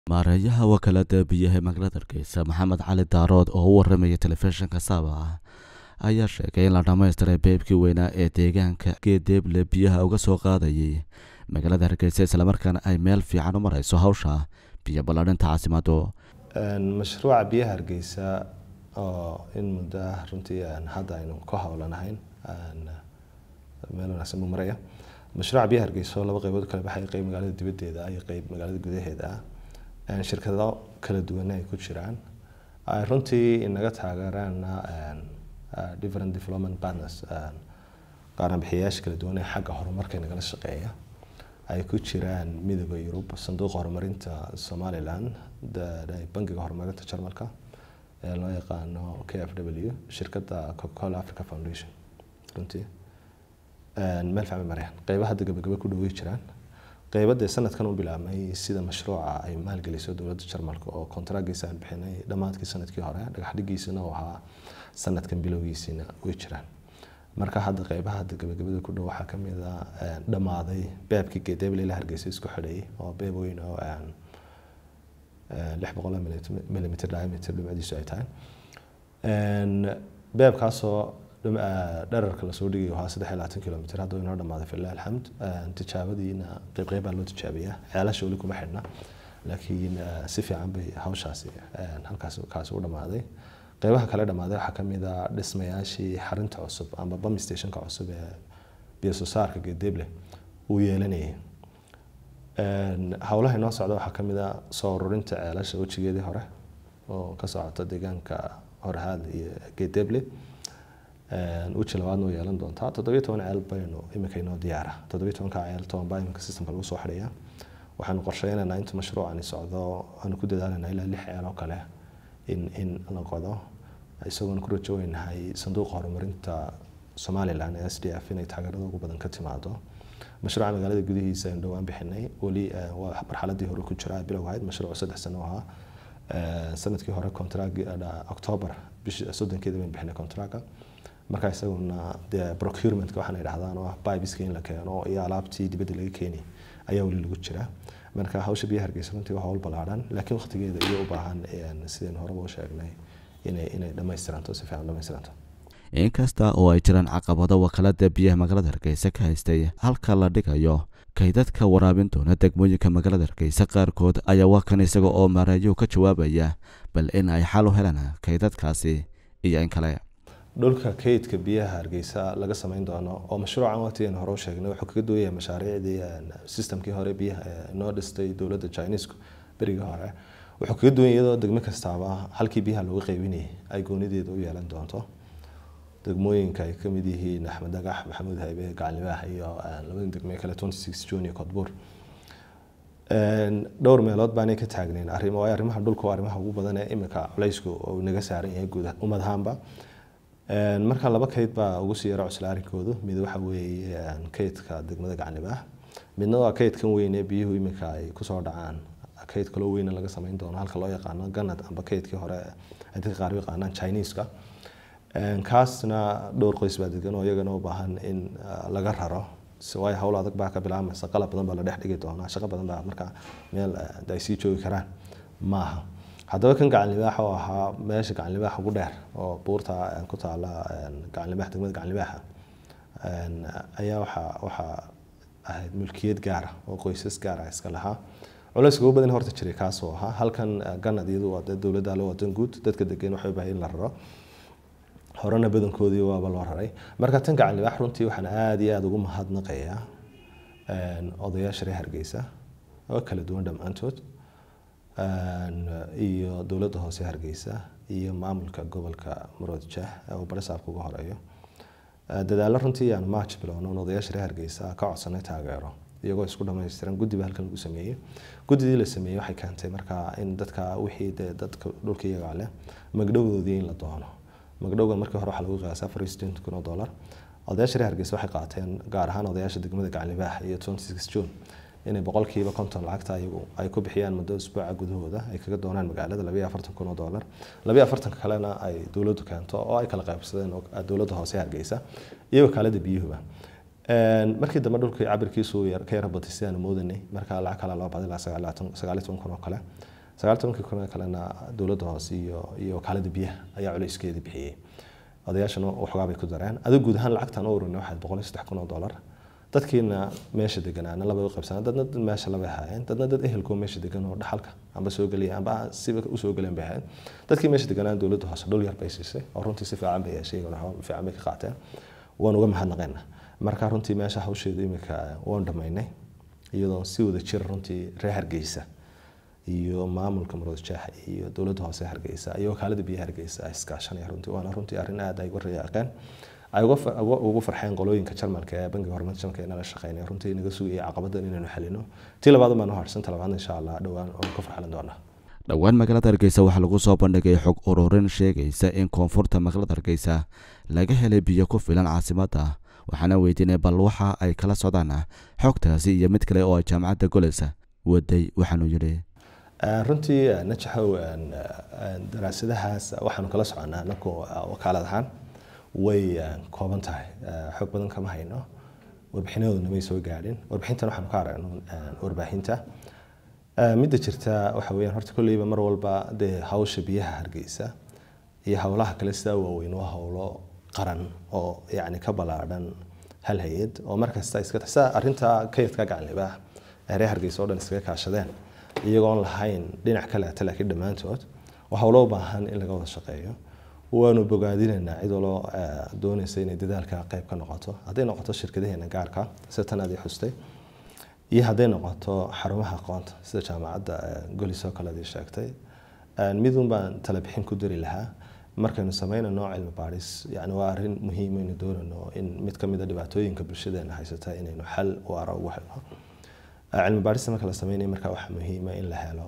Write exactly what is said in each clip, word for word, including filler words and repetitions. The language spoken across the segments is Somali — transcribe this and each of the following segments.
maareeyaha wakaalada biyaha magaalada Hargeysa Maxamed Cali Daarood oo u waramaya telefishinka Saba ayaa sheegay in la dhameystiray beebkii weynaa ee deegaanka Geedeble biyaha uga soo qaadayay magaalada Hargeysa isla markaana ay meel fiican u marayso hawsha biyo balaarinta caasimado. mashruuca biyaha Hargeysa oo in muddo runtii aan hadda aynu ka hawlanahayn aan meel wanaagsan u maraya. mashruuca biyaha Hargeysa laba qaybood kala baxay, qayb magaalada dibaddeeda iyo qayb magaalada gudaheeda ah. shirkado kala duwan ay ku jiraan ay runtii inaga taageeraan different development partners qaran bixiyayaasha kala duwan ee xagga horumarka nagala shaqeeya ay ku jiraan midowga Yurub, sanduuqa horumarinta Somaliland, bangiga horumarinta Jarmalka ee loo yaqaano K F W, shirkadda Coca-Cola Africa Foundation. runtii meel fahmi marayaan qaybaha gabagaba ku dhaweey jiraan qaybada sanadkan u bilaabmay sida mashruuca ay maalgeliso dawladda Jarmalka oo kontaraagiisa aan bixinay dhamaadkii sanadkii hore, dhagax dhigiisana waxa sanadkan bilowgiisina way jiraan. marka hadda qaybaha gabagabada ku dhaw waxa kamid ah dhamaaday beebkii Geedeble ilaa Hargeysa isku xidhay oo beeb weyn oo aan lix boqol millimeter diameter dhumadiisu ay tahay. beebkaas oo dhererka la soo dhigay waa saddex iyo labaatan kilomitir hadda inoo dhamaaday fillahi alxamd. tijaabadiina qayb qayb baa loo tijaabiyaa, ceelasha wali kuma xidhna laakiin si fiican bay hawshaasi halkaas kaas u dhamaaday. qaybaha kale dhamaaday waxa kamid ah dhismayaashii xarinta cusub ama bum stationka cusub ee biyo soo saarka Geedeble uu yeelanayay. hawlaha inoo socda waxa kamid ah soo ururinta ceelasha wajigeedii hore oo ka socota deegaanka Horhaad iyo Geedeble. وجه لوادنا ويالن دونتا تدبيت وانا عيل بينو إمك إنه ديارة تدبيت وانا كعيل توان باي من كسيستم كلو صحرية وحن قرشينا إن أنت مشروع عن السعودة أنا كده دارنا إلى اللي حيانا وكله إن إن أنا قاضي يسوون كروت جوين هاي صندوق هرمرنتا سومالي لان إس دي إف إنه يتحقق له وبدن كتير معده مشروع عن مجال الجديد هي سندوان بحناي ولي ومرحلة دي هرو كشراء بلا واحد مشروع سد حسنوها سنة كي هرو كونتراك أكتوبر بش سودن كده من بحنا كونتراكا marka isaguna de procurement ka waxaan yiraahdaan oo pipes in la keeno iyo alaabtii dibadda laga keenay ayaa wali lagu jira. marka hawsha biyaha Hargeysa runtii waa hawl balaaran laakiin waqtigeeda iyo u baahan sideen hore u sheegnay inay inay dhameystiranto si fiican dhameystiranto. inkasta oo ay jiraan caqabado wakaalada biyaha magaalada Hargeysa ka haystay halka la dhigayo kaydadka waraabin doona degmooyinka magaalada Hargeysa qaarkood ayaa waa kan isaga oo maareeyo ka jawaabaya bal in ay xal u helaan kaydadkaasi iyo in kale. dhulka kaydka biyaha Hargeysa laga sameyn doono oo mashruucan waqtigan hore u sheegnay wuxuu kaga duwaya mashaariicdii systemkii hore biyaha noo dhistay dawladda Chinese bariga hore. wuxuu kaga duwan iyadoo degmo kastaaba halkii biyaha lagu qaybinay ay goonideeda u yeelan doonto. degmooyinka ay kamid yihiin Axmed Dagax, Maxamuud Haybe, Gacalibaax iyo labada degmo kale twenty-six June iyo Koodbuur. dhowr meelood baan ka taagnayn arrimo ay arrimaha dhulka waa arrimaha ugu badan ee imika culaysku oo naga saaran yahay guud umadahanba. marka laba kayd baa ugu sii yara cuslaarinkoodu mid waxa weeye kaydka degmada Gacalibaax, midna waa kaydkan weyn ee biyuhu imika ay ku soo dhacaan. kayd kale weyn laga sameyn doono halka loo yaqaano ganad amba kaydkii hore ay dadka qaar u yaqaanaan Chinese-ka. kaasna dhowr qoys baa degan oo iyagana u baahan in laga raro si way hawl adag baa ka bilaabmaysa, qalab badan baa la dhex dhigi doonaa, shaqo badan baa marka meel ay sii joogi karaan maaha. haddaba kan Gacalibaax oo ahaa meesha Gacalibaax ugu dheer oo buurta ku taala Gacalibaax degmada Gacalibaax ayaa waxa waxa ahayd mulkiyad gaar ah oo qoysas gaar ah iska lahaa. culayska ugu badan horta jiray kaas oo ahaa halkan ganadiyadu waa dawladda loo wadan guud dadka degan waxay u baahan la raro horena badankoodii waa loo raray. marka tan Gacalibaax runtii waxaan aad iyo aad ugu mahadnaqayaa odayaasha reer Hargeysa oo kala duwan dhamaantood iyo dawladda hoose Hargeysa iyo maamulka gobolka Maroodijeex oo barisaabka ugu horeeyo. dadaal runtii aan March bilowno odayaasha reer Hargeysa ka codsanay taageero iyagoo isku dhameystiran guddiga halkan lagu sameeyay. guddidii la sameeyay waxay keentay marka in dadka wixii dadka dhulka iyaga leh magdhowdoodii in la doono. magdhowga markii hore waxa lagu qiyaasay afar iyo siddeetan kun oo dollar. odayaasha reer Hargeysa waxay qaateen gaar ahaan odayaasha degmada Gacalibaax iyo twenty-six June inay boqolkiiba konton lacagta ayagu ay ku bixiyaan muddo usbuuca gudahooda ay kaga doonaan magaalada laba iyo afartan kun oo dollar. laba iyo afartan kalena ay dawladdu keento oo ay kala qaybsadeen dawladda hoose Hargeysa iyo wakaalada biyuhu. markii dambe dhulkii cabirkiisu yar ka yar batay sidaan moodanay marka lacag kala loo baaday sagaal iyo toban kun oo kale sagaal iyo tobankii kun kalena dowladda hoose iyo iyo wakaalada biyaha ayaa culeyskeedii bixiyay odayaashana waxoogaa bay ku dareen adiga guud ahaan lacagtan u ururinay waxaad boqol iyo saddex kun oo dollar dadkiina meesha deganaana laba u qaybsanaa dadna dad meesha laba ahaayeen dadna dad ehelkoo meesha degan oo dhaxalka amba soo geliyay amba siba u soo galeen bay ahayd dadkii meesha deganaa dowladda hoose dhul yar bay siisay oo runtii si fiican bay yeeshay oo fiican bay ka qaateen waan uga mahadnaqaynaa marka runtii meesha hawsheedu imika waan dhamaynay iyadoo si wada jir runtii reer Hargeysa iyo maamulka Maroodijeex iyo dowladda hoose Hargeysa iyo wakaalada biyaha Hargeysa iskaashanaya runtii waana runtii arrin aad ay uga riyaaqeen ay ugu farxeen qolooyinka Jarmalka ee bangiga horumarinta Jarmalka inay la shaqeynayaan runtii inaga sugayay caqabadan inaynu xalino tii labaad ma noo harsan talabaad insha Allah dhawaan oo ka farxalan doona dhawaan magaalada Hargeysa waxaa lagu soo bandhigay xog ururin sheegaysa in koonfurta magaalada Hargeysa laga helay biyo ku filan caasimadda waxaana weydiinay bal waxa ay kala socdaan xogtaasi iyo mid kale oo jaamacadda Golis waday waxaanu yiri runtii najaxow daraasadahaas waxaanu kala soconaa anagoo wakaaladahan way kooban tahay xog badan kama hayno warbixinadooduna may soo gaadhin warbixintan waxaanu ka aragnaa warbaahinta midda jirta waxa weeyaan horta kulliba mar walba de hawsha biyaha Hargeysa iyo hawlaha kale sida waaweyn waa hawlo qaran oo yaani ka balaadhan hal hay'ad oo markasta iska taxsa arinta kaydka gacanleba reer Hargeysa oo dhan iskaga kaashadeen iyagoo lahayn dhinac kale talaakiin dhamaantood waxa loo baahan in laga wada shaqeeyo waanu bogaadinaynaa cid waloo doonaysa inay dadaalka qayb ka noqoto haday noqoto shirkadaheena gaarka sida tan aad xustay iyo haday noqoto xarumaha aqoonta sida jaamacadda Golis oo kale ay sheegtay midun baan tala bixin ku dari lahaa markaynu sameynayno cilmi baaris yaani waa arrin muhiim ah in doonano in mid ka mid ah dhibaatooyinka bulshadeena haysata inaynu xal waara ugu helno cilmi baaris marka la sameynayo marka waxa muhiim ah in la helo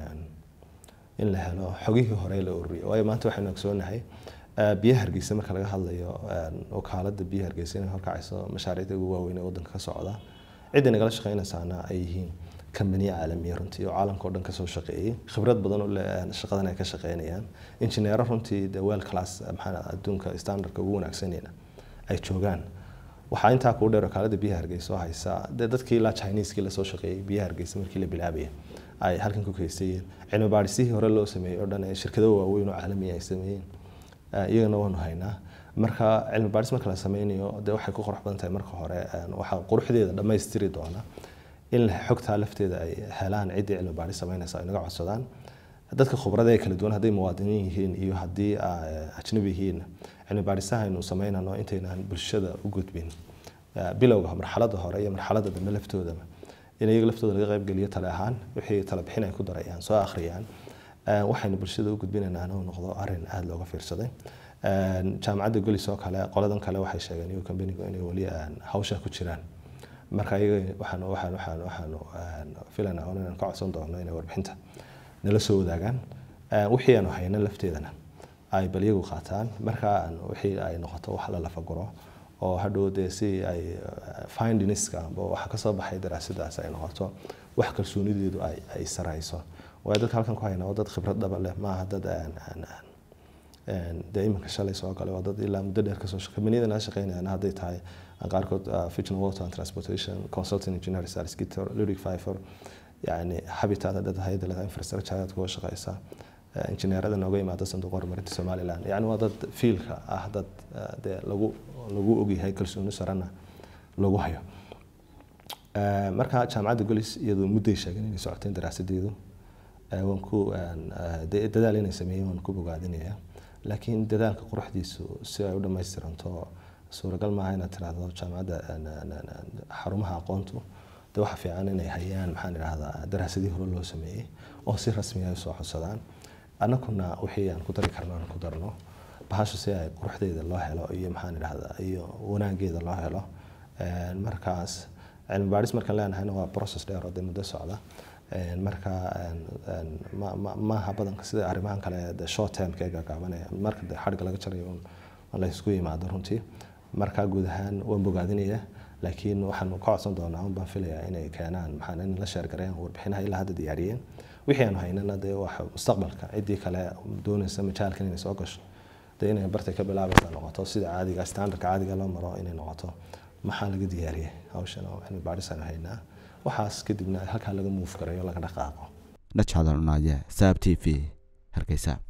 in la helo xogihii hore la ururiyo waayo maanta waxaynu ogsoonahay biyaha Hargeysa marka laga hadlayo wakaalada biyaha Hargeysa inay horkacayso mashaariicda ugu waaweyn ee waddanka ka socda cidina nagala shaqeynaysaana ay yihiin كمبنية عالمية رنتي وعالم كودن كسر شقيقي خبرات بدن ولا شقدنا كشقينيان إنجنيير رنتي دوال كلاس محنا الدون كستاندر كوون أكسنينا أي شوغان وحين تاكو ده ركالة بيها هرجيس وهايسا ده ده كيلا تشاينيز كيلا سو شقيقي بيها هرجيس من كيلا بلعبية أي هالكن كوكيسين علم بارسيه هرلو سمي أردنا شركة ووينو عالمية يسمين يجنون هينا marka cilmi baaris marka la sameeyo de waxay ku qurux badan tahay marka hore waxa quruxdeeda dhameystiri doona in la xogta lafteeda ay helaan cid cilmi baaris sameynaysa ay naga codsadaan dadka khibrada ay kala duwan haday muwaadiniin yihiin iyo hadii ajnabi yihiin cilmi baarisaha inuu sameynano intaynaan bulshada u gudbin bilowga marxaladda hore iyo marxaladda dambe laftooda in iyaga laftooda laga qayb galiyo tala ahaan wixii tala bixin ay ku darayaan soo akhriyaan waxayna bulshada u gudbinaynaa inuu noqdo arrin aad looga fiirsaday jaamacadda Golis oo kale qoladan kale waxay sheegeen inuu company-gu inay wali hawsha ku jiraan marka ayaga waxaan waxaan waxaan waxaan filanaa inaan ka codsan doono inay warbixinta nala soo wadaagaan wixii aanu hayna lafteedana ay bal iyagu qaataan marka wixii ay noqoto wax la lafaguro oo hadhow de si ay findingska oo waxa ka soo baxay daraasadaas ay noqoto wax kalsoonideedu ay ay sarayso waa dad halkan ku hayna dad khibrad dhab leh ma aha dad aan aan دائما كشالي سواء قالوا وضد إلا مدير كسوش كمنيدا ناشقين أنا هذي تاعي أنقاركود فيتشن ووتر أند ترانسبورتيشن كونسلتنج إنجينير سارس كيتر لوريك فايفر يعني حبيت هذا ده هاي ده إنفراستراكشر هذا كوش قيسا إنجينير هذا نوعي ما تصندو قرر مرت الصومالي الآن يعني وضد فيل أحدد ده لجو لجو أجي هاي كل سنة سرنا لجو هيا مركها جامعة Golis يدو مدة شغالين ساعتين دراسة ديدو وانكو ده ده اللي نسميه وانكو بقعدينه لكن dadaalka quruxdiisu si ay u dhameystiranto suuragal ma aha inaad tiraahdo jaamacadda xarumaha aqoontu de waxa fiican inay hayaan maxaan iraahdaa daraasadii hore loo sameeyay oo si rasmi ah soo xussadaan annaguna wixii aan ku dari karno aan ku darno bahasho si ay quruxdeeda loo helo iyo maxaan iraahdaa iyo wanaageeda loo helo markaas cilmi baaris marka leenahay waa process dheer oo muddo socda marka ma ma ha badan sida arrimahan kale the short term ka gaabanaya marka xariga laga jarayo la isku yimaado runtii marka guud ahaan waan bogaadinaya laakiin waxaan ka codsan doonaa un baan filayaa inay keenaan maxaan in la share gareeyaan warbixinaha ilaa hadda diyaariyeen wixii aan haynana de waxa mustaqbalka cidii kale doonaysa majaalkan inay soo gasho de inay bartay ka bilaabaysa noqoto sida caadiga standardka caadiga loo maro inay noqoto maxaa laga diyaariyay hawshan oo cilmi baaris aan haynaa waxaas kadibna halka laga move gareeyo laga dhaqaaqo najcadalnaaye saab t v hargeysa.